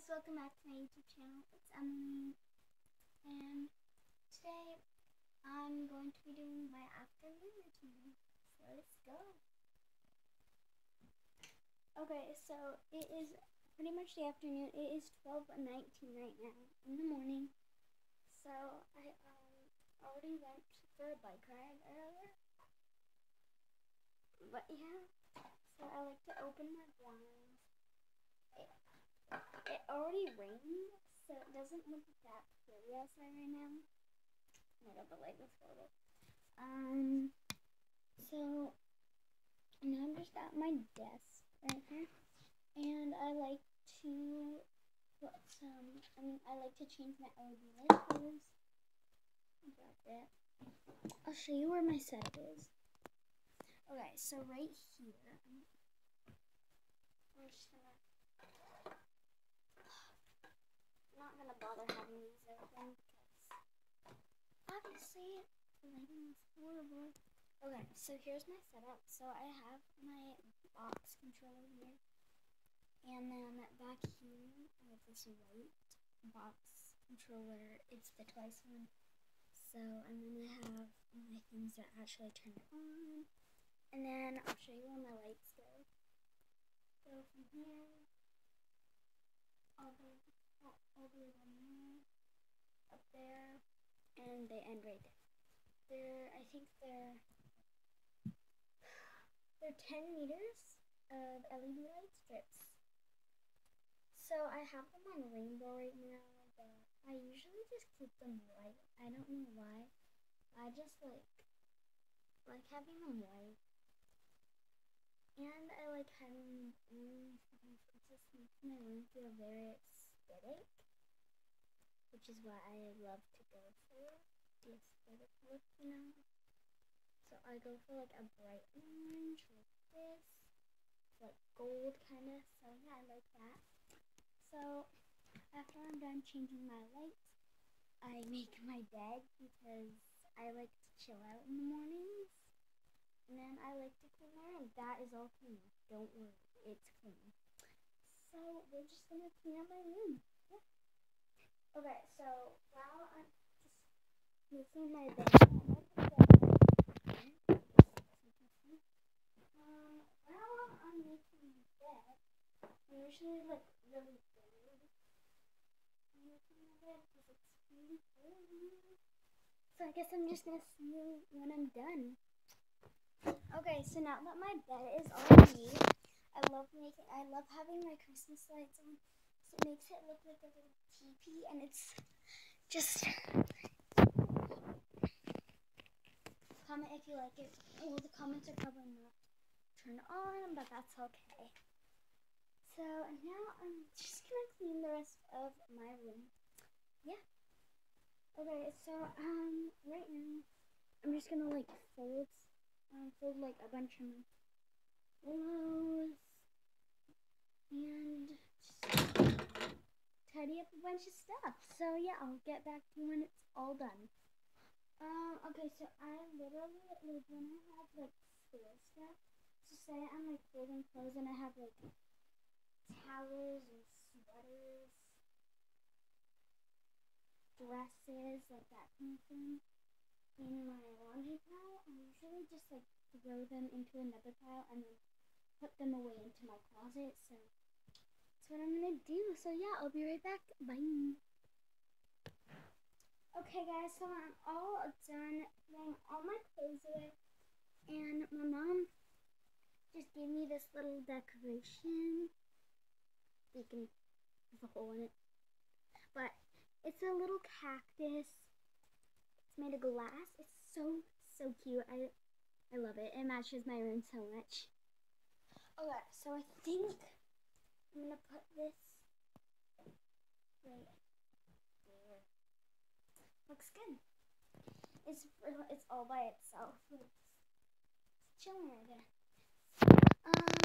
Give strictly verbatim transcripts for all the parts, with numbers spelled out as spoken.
welcome back to my YouTube channel. It's Emily, and today I'm going to be doing my afternoon routine. So let's go. Okay, so it is pretty much the afternoon. It is twelve nineteen right now in the morning. So I um already went for a bike ride earlier. But yeah, so I like to open my blinds. It, it already rained, so it doesn't look that pretty outside right now. Oh my god, the light was horrible. Um, so now I'm just at my desk right here, and I like to put some. I mean, I like to change my L E D light colors. About that, I'll show you where my setup is. Okay, so right here, I'm just gonna. I'm not gonna bother having these open because obviously the lighting is horrible. Okay, so here's my setup. So I have my box controller here, and then back here I have this white box controller. It's the twice one. So, and then I have my things that actually turn on, and then I'll show you where my lights go. Go from here all the all, all the way down there, up there, and they end right there. They're I think they're they're ten meters of L E D light strips. So I have them on rainbow right now, but I usually just keep them white. I don't know why. I just like like having them white. And I like having them orange because it just makes my room feel very aesthetic, which is why I love to go for the aesthetic look, you know. So I go for like a bright orange like this, like gold kind of. So yeah, I like that. So after I'm done changing my lights, I make my bed because I like to chill out in the mornings. And then I like to clean my room. That is all clean. Don't worry, it's clean. So we're just gonna clean up my room. Yeah. Okay, so while I'm just making my bed, um, while I'm making my bed, I'm usually like really bored. I'm making my bed because it's really cold. So I guess I'm just gonna see you when I'm done. Okay, so now that my bed is all made, I love making. I love having my Christmas lights on. So it makes it look like a little teepee, and it's just. Comment if you like it. Well, the comments are probably not turned on, but that's okay. So now I'm just gonna clean the rest of my room. Yeah. Okay, so um, right now I'm just gonna like fold. Um, fold like a bunch of my pillows and just tidy up a bunch of stuff. So yeah, I'll get back to you when it's all done. Um, okay, so I literally, like, when I have like school stuff, so say I'm like folding clothes and I have like towels and sweaters, dresses, like that kind of thing, in my laundry pile, I usually just like throw them into another pile and then put them away into my closet. So that's what I'm gonna do. So yeah, I'll be right back. Bye. Okay guys, so I'm all done throwing all my clothes away, and my mom just gave me this little decoration. You can, there's a hole in it, but it's a little cactus. It's made of glass. It's so so cute. I I love it. It matches my room so much. Okay, so I think I'm gonna put this right there. Looks good. It's it's all by itself. It's chilling right there. Um.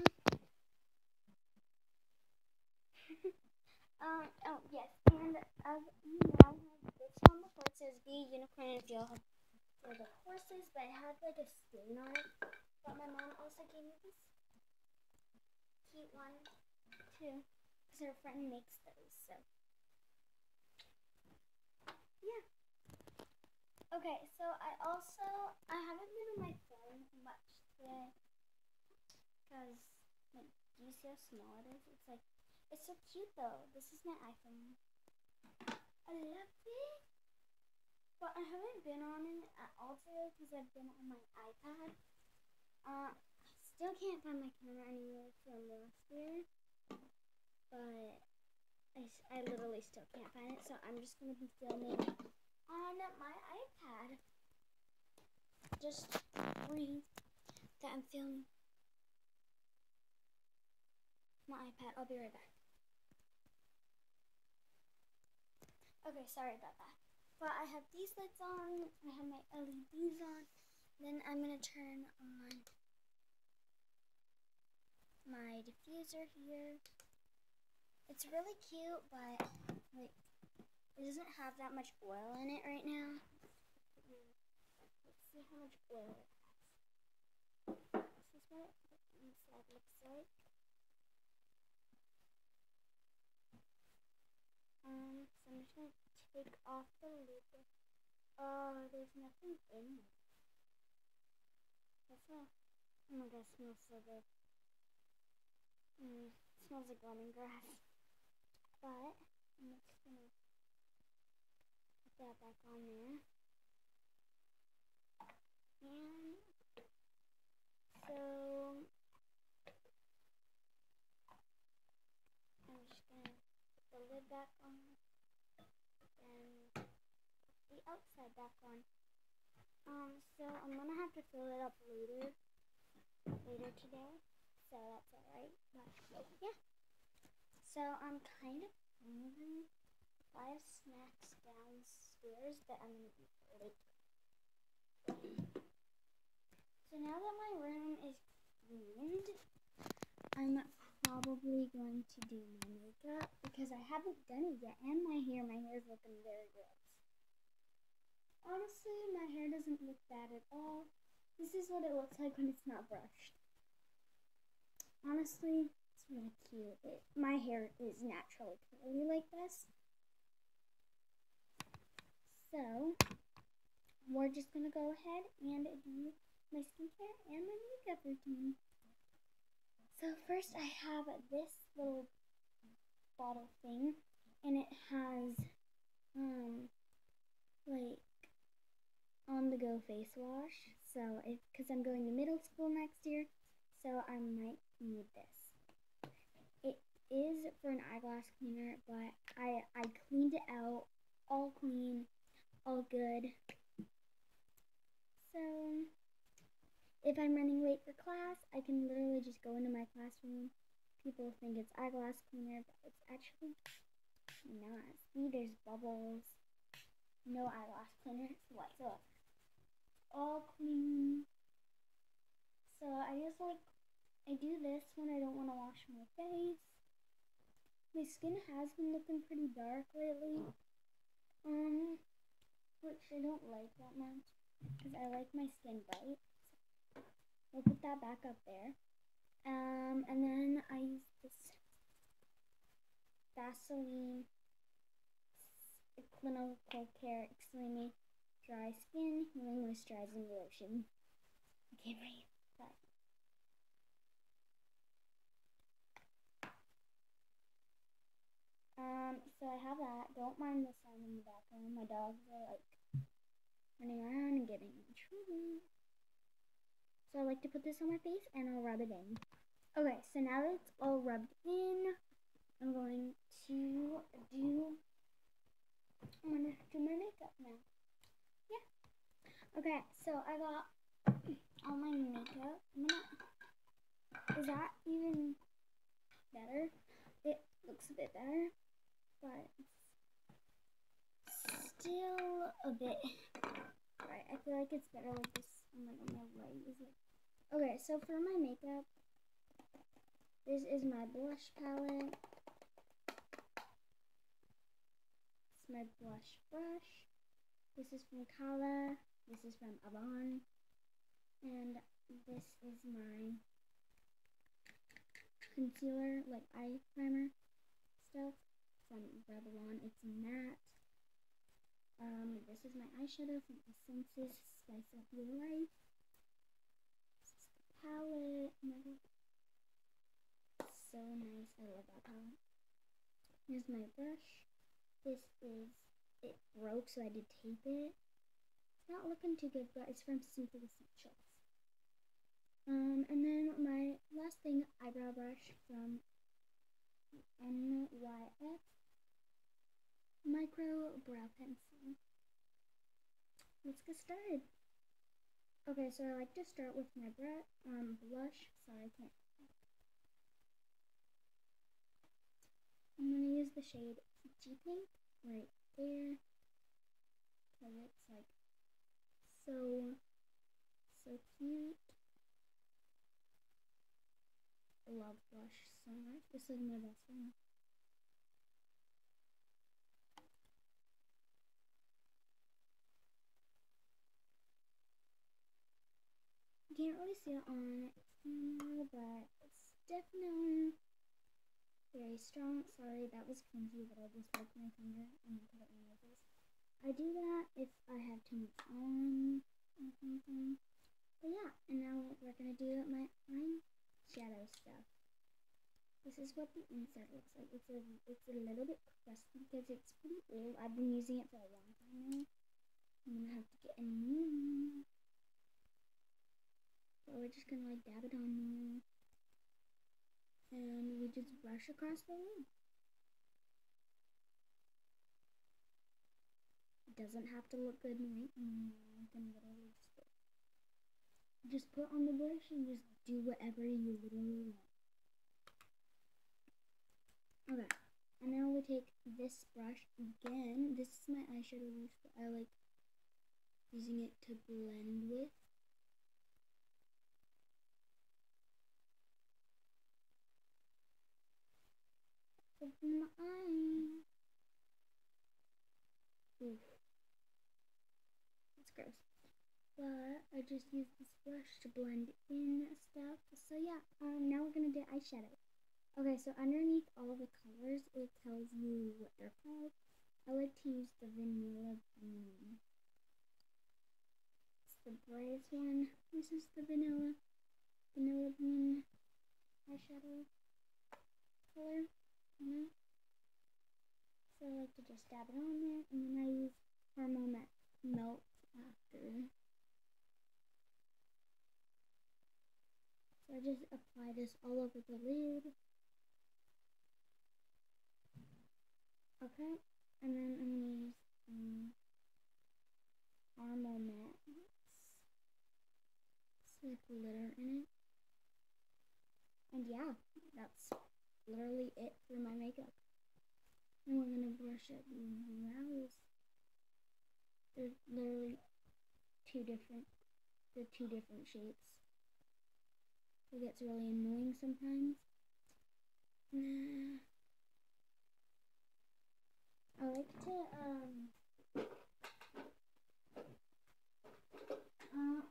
um. Oh yes, and as you know, I have this on the floor. It says "Be a Unicorn if you for the horses," but it had like a stain on it. But my mom also gave me this cute one too. because her friend makes those. So yeah. Okay, so I also I haven't been on my phone much today because like, do you see how small it is? It's like it's so cute though. This is my iPhone. I love it. But I haven't been on it at all today because I've been on my iPad. Uh, still can't find my camera anywhere from last year, but I, I literally still can't find it, so I'm just going to be filming on my iPad. Just breathe that I'm filming my iPad. I'll be right back. Okay, sorry about that. But I have these lights on, I have my L E Ds on, then I'm going to turn on my diffuser here. It's really cute, but like it doesn't have that much oil in it right now. Let's see how much oil it has. This is what the inside looks like. Um, so I'm just gonna take off the lid. Oh, there's nothing in it. That's not. Oh my god, it smells so good. Mm, it smells like lemongrass. But I'm just gonna put that back on there. And so I'm just gonna put the lid back on and the outside back on. Um, so I'm gonna have to fill it up later, later today. So that's alright. But yeah. So I'm kind of hungry. I have snacks downstairs that I'm gonna eat later. So now that my room is cleaned, I'm probably going to do my makeup because I haven't done it yet, and my hair. My hair is looking very gross. Honestly, my hair doesn't look bad at all. This is what it looks like when it's not brushed. Honestly, it's really cute. It, my hair is naturally curly like this. So, we're just going to go ahead and do my skincare and my makeup routine. So first I have this little bottle thing, and it has, um, like, on-the-go face wash, so if because I'm going to middle school next year, so I might need this. It is for an eyeglass cleaner, but I I cleaned it out, all clean, all good. So if I'm running late for class, I can literally just go into my classroom. People think it's eyeglass cleaner, but it's actually not. See, there's bubbles. No eyeglass cleaner whatsoever. All clean. So I just like, I do this when I don't want to wash my face. My skin has been looking pretty dark lately, um, which I don't like that much because I like my skin bright. So we'll put that back up there. Um, and then I use this Vaseline Clinical Care Extremely Dry Skin Healing Moisturizing Lotion. I can't breathe. Sorry. Um, so I have that. Don't mind the sound in the background. My dogs are like running around and getting in trouble. So I like to put this on my face and I'll rub it in. Okay, so now that it's all rubbed in, I'm going to do I'm gonna do my makeup now. Yeah. Okay, so I got all my makeup. I'm gonna Is that even better? It looks a bit better, but it's still a bit right. I feel like it's better like this. I'm like, on my right is it? Okay, so for my makeup, this is my blush palette. It's my blush brush. This is from Kala. This is from Avon. And this is my concealer, like eye primer. from Revlon. It's matte. Um, this is my eyeshadow from Essence's Spice Up Your Life. This is the palette. So nice. I love that palette. Here's my brush. This is, it broke, so I did tape it. It's not looking too good, but it's from Simple Essentials. Um, and then my last thing, eyebrow brush from N Y X Micro Brow Pencil. Let's get started. Okay, so I like to start with my brush, um, blush. Sorry, I can't. I'm going to use the shade Peachy Pink right there. Because it's like so, so cute. I love blush so much. This is my best friend. You can't really see it on camera, but it's definitely very strong. Sorry, that was cringy, but I just broke my finger and put it in my face. I do that if I have too much on or something. But yeah, and now we're gonna do my eyeshadow stuff. This is what the inside looks like. It's a it's a little bit crusty because it's pretty old. I've been using it for a long time now. I'm gonna have to get a new one. So we're just gonna like dab it on there. And we just brush across the lid. It doesn't have to look good right now. You can literally just put, just put on the brush and just do whatever you literally want. Okay, and now we take this brush again. This is my eyeshadow brush, but I like using it to blend with. Open my eye. Oof. That's gross. But I just use this brush to blend in stuff. So yeah, um, now we're gonna do eyeshadow. Okay, so underneath all the colors, it tells you what they're called. I like to use the Vanilla Bean. It's the brightest one. This is the Vanilla, Vanilla Bean eyeshadow color. You know? So I like to just dab it on there, and then I use Caramel Melt after. So I just apply this all over the lid. Okay, and then I'm gonna use um, Caramel Matte. It's glitter in it. And yeah, that's literally it for my makeup. And we're gonna brush up the brows. They're literally two different, they're two different shapes. It gets really annoying sometimes. I like to, um, uh,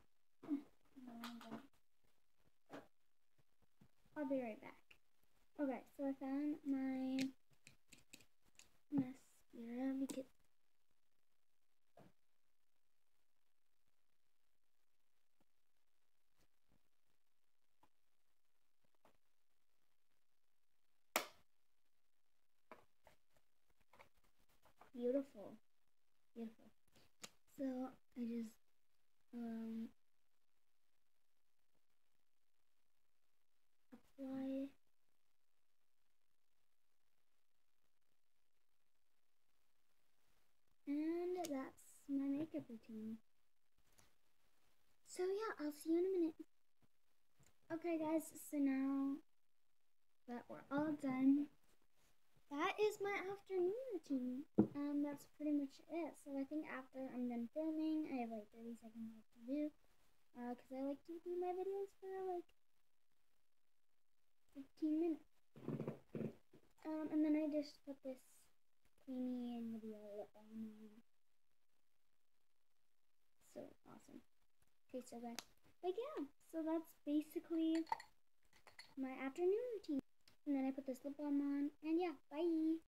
I'll be right back. Okay, so I found my mascara because beautiful, beautiful. So I just, um, apply and that's my makeup routine. So yeah, I'll see you in a minute. Okay guys, so now that we're all done, that is my afternoon routine. Um, that's pretty much it. So I think after I'm done filming, I have like thirty seconds left to do. Uh, cause I like to do my videos for like fifteen minutes. Um, and then I just put this creamy and video lip balm on. So awesome. Okay, so guys, like yeah, so that's basically my afternoon routine. And then I put this lip balm on, and yeah.